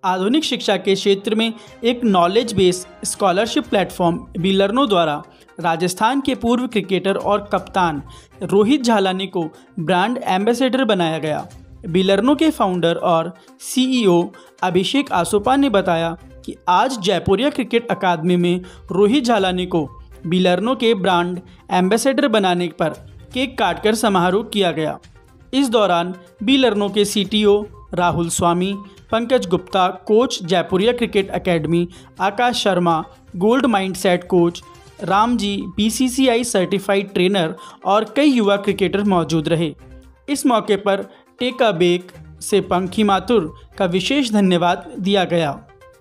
आधुनिक शिक्षा के क्षेत्र में एक नॉलेज बेस स्कॉलरशिप प्लेटफॉर्म बीलर्नो द्वारा राजस्थान के पूर्व क्रिकेटर और कप्तान रोहित झालानी को ब्रांड एम्बेसडर बनाया गया। बीलर्नो के फाउंडर और सीईओ अभिषेक आसोपा ने बताया कि आज जयपुरिया क्रिकेट अकादमी में रोहित झालानी को बीलर्नो के ब्रांड एम्बेसडर बनाने पर केक काटकर समारोह किया गया। इस दौरान बीलर्नो के CTO Rahul Swami, Pankaj Gupta, coach Jaipuria cricket academy Aakash Sharma, gold mindset coach Ramji, BCCI certified trainer और कई युवा क्रिकेटर मौजूद रहे। इस मौके पर टेका बेक से पंखी माथुर का विशेष धन्यवाद दिया गया।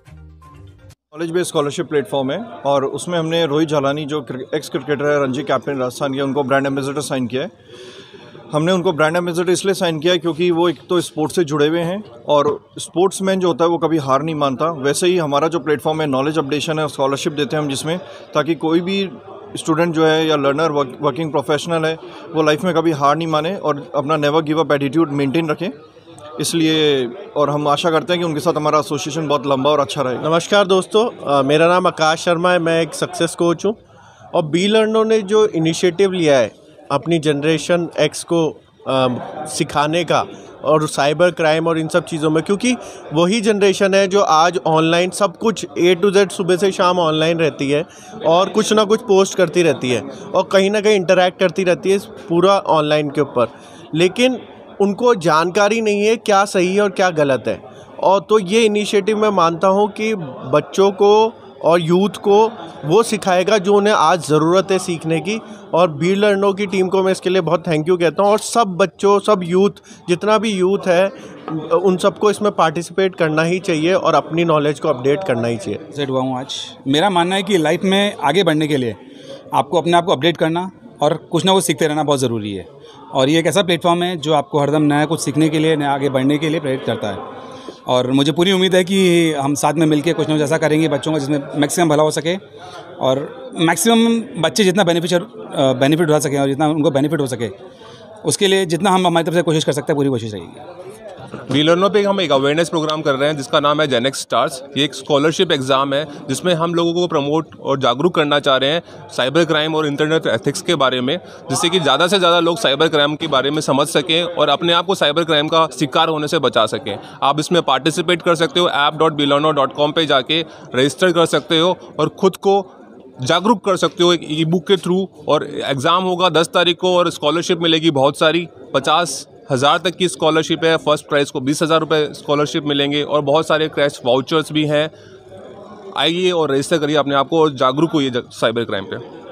नॉलेज बेस्ड स्कॉलरशिप प्लेटफॉर्म है और उसमें हमने रोहित झालानी जो एक्स क्रिकेटर है, रणजी कैप्टन राजस्थान के, उनको ब्रांड एम्बेसडर साइन किया है। हमने उनको ब्रांड एम्बेसडर इसलिए साइन किया है क्योंकि वो एक तो स्पोर्ट्स से जुड़े हुए हैं और स्पोर्ट्समैन जो होता है वो कभी हार नहीं मानता। वैसे ही हमारा जो प्लेटफॉर्म है नॉलेज अपडेशन है और स्कॉलरशिप देते हैं हम, जिसमें ताकि कोई भी स्टूडेंट जो है या लर्नर वर्किंग प्रोफेशनल है वो लाइफ में कभी हार नहीं माने और अपना never give up attitude maintain रखें। इसलिए और हम आशा करते हैं कि उनके साथ हमारा एसोसिएशन बहुत लंबा और अच्छा रहेगा। नमस्कार दोस्तों, मेरा नाम आकाश शर्मा है, मैं एक सक्सेस कोच हूँ और बीलर्नो ने जो इनिशिएटिव लिया है अपनी जनरेशन एक्स को सिखाने का और साइबर क्राइम और इन सब चीज़ों में, क्योंकि वही जनरेशन है जो आज ऑनलाइन सब कुछ A to Z सुबह से शाम ऑनलाइन रहती है और कुछ ना कुछ पोस्ट करती रहती है और कहीं ना कहीं इंटरेक्ट करती रहती है पूरा ऑनलाइन के ऊपर, लेकिन उनको जानकारी नहीं है क्या सही है और क्या गलत है। और तो ये इनिशिएटिव मैं मानता हूँ कि बच्चों को और यूथ को वो सिखाएगा जो उन्हें आज ज़रूरत है सीखने की। और बीलर्नो की टीम को मैं इसके लिए बहुत थैंक यू कहता हूँ और सब बच्चों, सब यूथ, जितना भी यूथ है उन सबको इसमें पार्टिसिपेट करना ही चाहिए और अपनी नॉलेज को अपडेट करना ही चाहिए। सेट हुआ हूँ आज। मेरा मानना है कि लाइफ में आगे बढ़ने के लिए आपको अपने आप को अपडेट करना और कुछ ना कुछ सीखते रहना बहुत ज़रूरी है। और ये एक ऐसा प्लेटफॉर्म है जो आपको हरदम नया कुछ सीखने के लिए, नया आगे बढ़ने के लिए प्रेरित करता है। और मुझे पूरी उम्मीद है कि हम साथ में मिलकर कुछ ना कुछ ऐसा करेंगे बच्चों का जिसमें मैक्सिमम भला हो सके और मैक्सिमम बच्चे जितना बेनिफिट उठा सकें और जितना उनको बेनिफिट हो सके उसके लिए जितना हम हमारी तरफ से कोशिश कर सकते हैं पूरी कोशिश रहेगी। बीलर्नो पे हम एक अवेयरनेस प्रोग्राम कर रहे हैं जिसका नाम है जेनेक्स स्टार्स। ये एक स्कॉलरशिप एग्जाम है जिसमें हम लोगों को प्रमोट और जागरूक करना चाह रहे हैं साइबर क्राइम और इंटरनेट एथिक्स के बारे में, जिससे कि ज़्यादा से ज़्यादा लोग साइबर क्राइम के बारे में समझ सकें और अपने आप को साइबर क्राइम का शिकार होने से बचा सकें। आप इसमें पार्टिसिपेट कर सकते हो, app.beelerno.com पे जाके रजिस्टर कर सकते हो और ख़ुद को जागरूक कर सकते हो एक ई बुक के थ्रू। और एग्ज़ाम होगा 10 तारीख को और स्कॉलरशिप मिलेगी बहुत सारी, 50,000 तक की स्कॉलरशिप है। फर्स्ट प्राइज़ को 20,000 रुपये स्कॉलरशिप मिलेंगे और बहुत सारे क्रैश वाउचर्स भी हैं। आइए और रजिस्टर करिए अपने आप को और जागरूक होइए साइबर क्राइम पे।